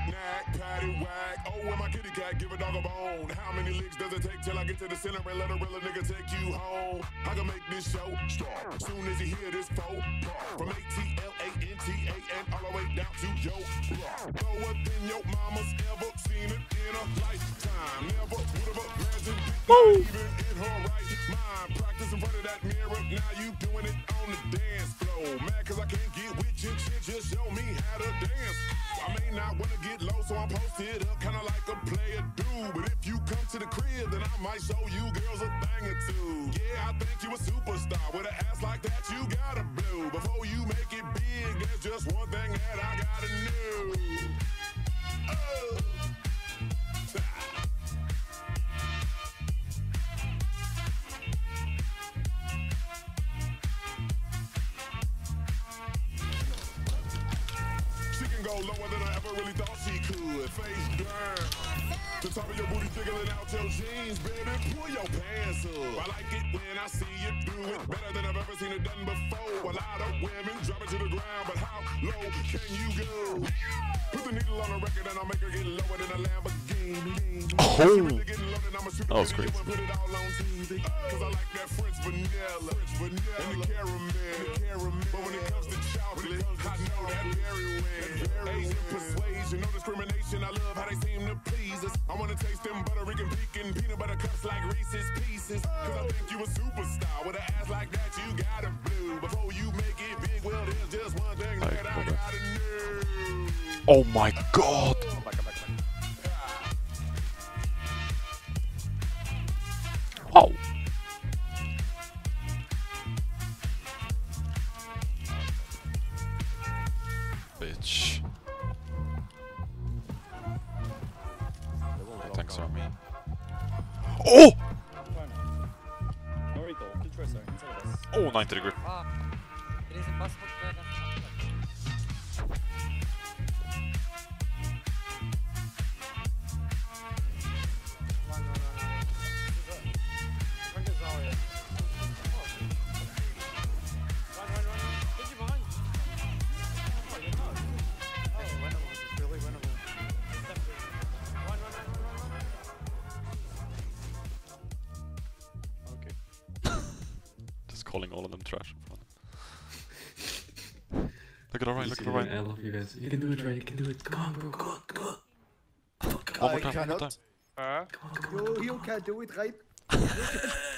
Knack, patty, whack. Oh, when my kitty cat give a dog a bone. How many licks does it take till I get to the center and let a real nigga take you home? I can make this show start soon as you hear this phone. From ATLANTA and all the way down to yo. Lower than your mama's ever seen it in a lifetime. Never would have imagined it, even in her right mind. Practice in front of that mirror. Now you doing it on the dance floor. Mad cause I can't get with you. Shit, just show me how to dance. I may not wanna get low, so I'm posted up, kinda like a player do. But if you come to the crib, then I might show you girls a thing or two. Yeah, I think you a superstar. With an ass like that, you gotta blow. Before you make it big, there's just one thing that I gotta know. She can go lower than I ever really thought she could. Face down. The top of your booty jiggling out your jeans, baby. Pull your pants up. I like it when I see you do it better than I've ever seen it done before. A lot of women drop it to the ground, but how low can you go? Put the needle on the record and I'll make her get lower than a Lamborghini. Oh, that was crazy. Put it all on TV. Cause I like that French vanilla, and the caramel. But when it comes to chocolate, I know that very well. Asian persuasion, no discrimination. I love how they seem to please us. I wanna taste them Puerto Rican pecan peanut butter cups like Reese's Pieces. Cause I think you a superstar. With an ass like that, you gotta blue. Before you make it big, well, there's just one thing that I gotta know. oh my god. Oh. Bitch. Thanks, Army. Oh! Oh, 90 degree. It is impossible to Just calling all of them trash in front of them. Look at Orion, look at Orion. I love you guys. You can do it, Ryan. You can do it. Come on, bro. Come on, come on. One more time, one more time. Come on, come on. You can't do it, right?